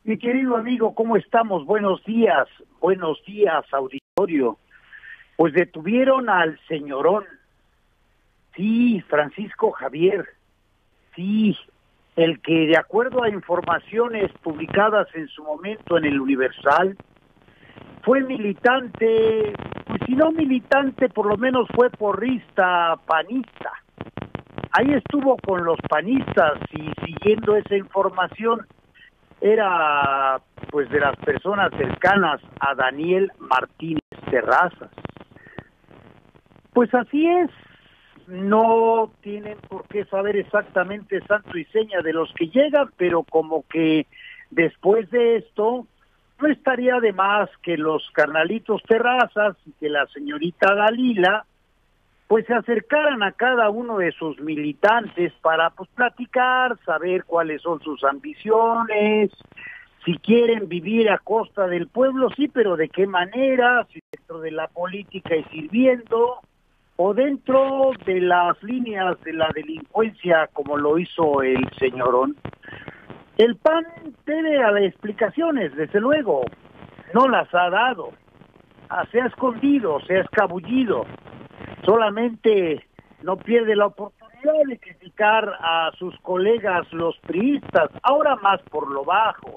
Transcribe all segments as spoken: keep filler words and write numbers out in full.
Mi querido amigo, ¿cómo estamos? Buenos días, buenos días, auditorio. Pues detuvieron al señorón, sí, Francisco Javier, sí, el que de acuerdo a informaciones publicadas en su momento en el Universal, fue militante, pues si no militante, por lo menos fue porrista panista. Ahí estuvo con los panistas y siguiendo esa información, era pues de las personas cercanas a Daniel Martínez Terrazas. Pues así es, no tienen por qué saber exactamente santo y seña de los que llegan, pero como que después de esto, no estaría de más que los carnalitos Terrazas y que la señorita Dalila pues se acercaran a cada uno de sus militantes para pues platicar, saber cuáles son sus ambiciones, si quieren vivir a costa del pueblo, sí, pero de qué manera, si dentro de la política y sirviendo, o dentro de las líneas de la delincuencia como lo hizo el señorón. El P A N debe dar explicaciones, desde luego, no las ha dado, se ha escondido, se ha escabullido. Solamente no pierde la oportunidad de criticar a sus colegas los priistas, ahora más por lo bajo.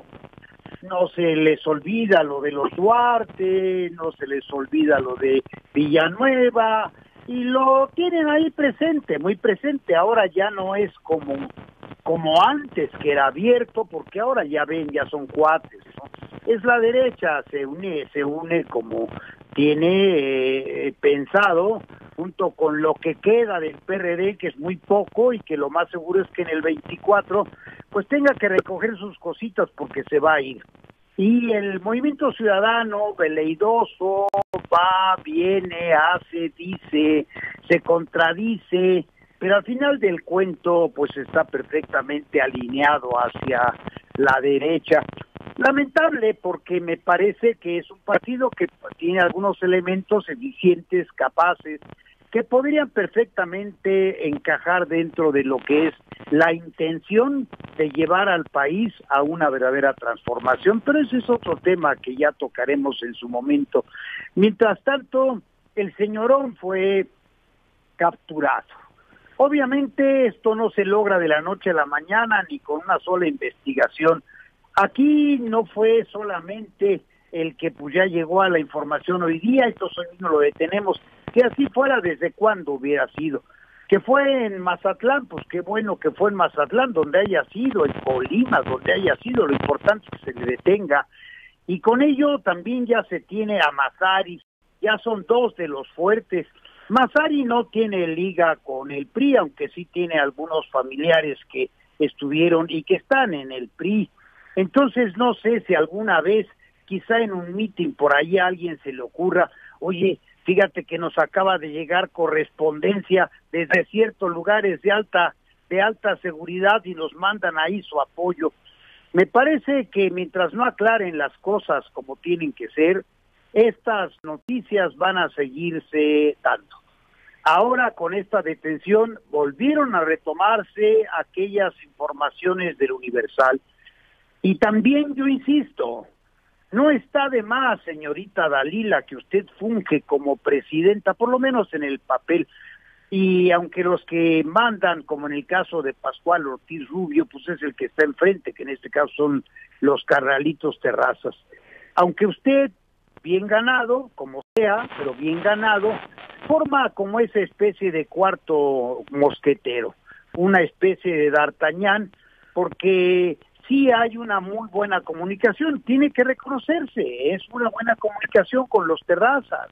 No se les olvida lo de los Duarte, no se les olvida lo de Villanueva, y lo tienen ahí presente, muy presente. Ahora ya no es como, como antes, que era abierto, porque ahora ya ven, ya son cuates, ¿no? Es la derecha, se une, se une como tiene eh, pensado, junto con lo que queda del P R D, que es muy poco, y que lo más seguro es que en el veinticuatro pues tenga que recoger sus cositas porque se va a ir. Y el Movimiento Ciudadano, veleidoso, va, viene, hace, dice, se contradice, pero al final del cuento pues está perfectamente alineado hacia la derecha. Lamentable, porque me parece que es un partido que tiene algunos elementos eficientes, capaces, que podrían perfectamente encajar dentro de lo que es la intención de llevar al país a una verdadera transformación, pero ese es otro tema que ya tocaremos en su momento. Mientras tanto, el señorón fue capturado. Obviamente esto no se logra de la noche a la mañana ni con una sola investigación. Aquí no fue solamente el que pues ya llegó a la información hoy día, entonces hoy mismo lo detenemos, que así fuera desde cuándo hubiera sido. Que fue en Mazatlán, pues qué bueno que fue en Mazatlán, donde haya sido, en Colima, donde haya sido, lo importante es que se le detenga. Y con ello también ya se tiene a Mazzari, ya son dos de los fuertes. Mazzari no tiene liga con el P R I, aunque sí tiene algunos familiares que estuvieron y que están en el P R I. Entonces no sé si alguna vez, quizá en un mitin por ahí a alguien se le ocurra, oye, fíjate que nos acaba de llegar correspondencia desde ciertos lugares de alta, de alta seguridad y nos mandan ahí su apoyo. Me parece que mientras no aclaren las cosas como tienen que ser, estas noticias van a seguirse dando. Ahora con esta detención volvieron a retomarse aquellas informaciones del Universal. Y también yo insisto, no está de más, señorita Dalila, que usted funge como presidenta, por lo menos en el papel, y aunque los que mandan, como en el caso de Pascual Ortiz Rubio, pues es el que está enfrente, que en este caso son los carnalitos Terrazas. Aunque usted, bien ganado, como sea, pero bien ganado, forma como esa especie de cuarto mosquetero, una especie de D'Artagnan, porque sí hay una muy buena comunicación, tiene que reconocerse, es una buena comunicación con los Terrazas.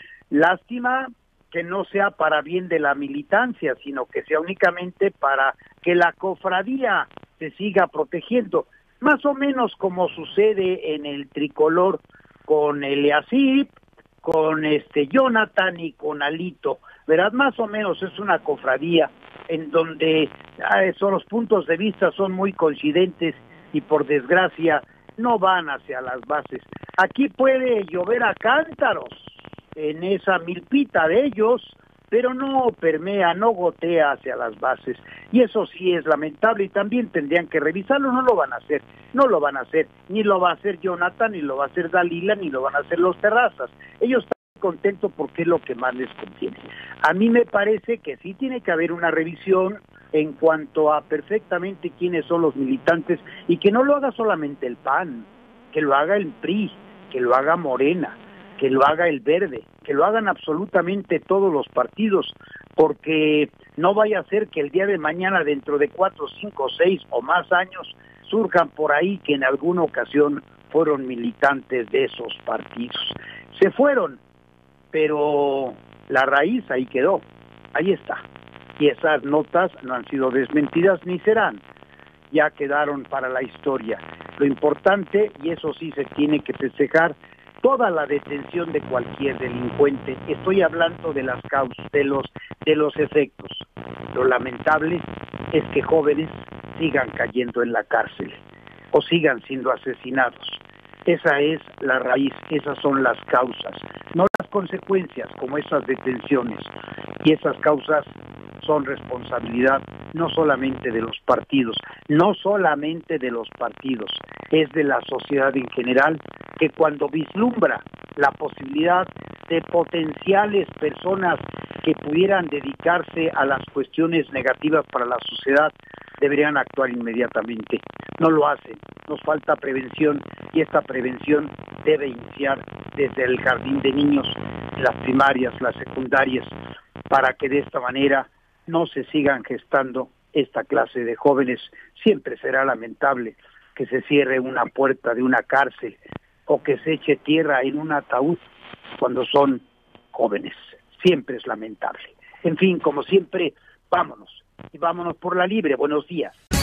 Lástima que no sea para bien de la militancia, sino que sea únicamente para que la cofradía se siga protegiendo, más o menos como sucede en el tricolor con Eliasib, con este Jonathan y con Alito, ¿verdad? Más o menos es una cofradía en donde ah, son los puntos de vista son muy coincidentes y por desgracia no van hacia las bases. Aquí puede llover a cántaros en esa milpita de ellos, pero no permea, no gotea hacia las bases, y eso sí es lamentable, y también tendrían que revisarlo. No lo van a hacer, no lo van a hacer, ni lo va a hacer Jonathan, ni lo va a hacer Dalila, ni lo van a hacer los Terrazas. Ellos están contentos porque es lo que más les conviene. A mí me parece que sí tiene que haber una revisión en cuanto a perfectamente quiénes son los militantes, y que no lo haga solamente el P A N, que lo haga el P R I, que lo haga Morena, que lo haga el Verde, que lo hagan absolutamente todos los partidos, porque no vaya a ser que el día de mañana, dentro de cuatro, cinco, seis o más años, surjan por ahí que en alguna ocasión fueron militantes de esos partidos. Se fueron, pero la raíz ahí quedó, ahí está. Y esas notas no han sido desmentidas ni serán, ya quedaron para la historia. Lo importante, y eso sí se tiene que festejar, toda la detención de cualquier delincuente. Estoy hablando de las causas, de los, de los efectos. Lo lamentable es que jóvenes sigan cayendo en la cárcel o sigan siendo asesinados. Esa es la raíz, esas son las causas, no las consecuencias como esas detenciones. Y esas causas son responsabilidad no solamente de los partidos, no solamente de los partidos, es de la sociedad en general, que cuando vislumbra la posibilidad de potenciales personas que pudieran dedicarse a las cuestiones negativas para la sociedad, deberían actuar inmediatamente. No lo hacen, nos falta prevención, y esta prevención debe iniciar desde el jardín de niños, las primarias, las secundarias, para que de esta manera no se sigan gestando esta clase de jóvenes. Siempre será lamentable que se cierre una puerta de una cárcel o que se eche tierra en un ataúd cuando son jóvenes. Siempre es lamentable. En fin, como siempre, vámonos, y vámonos por la libre. Buenos días.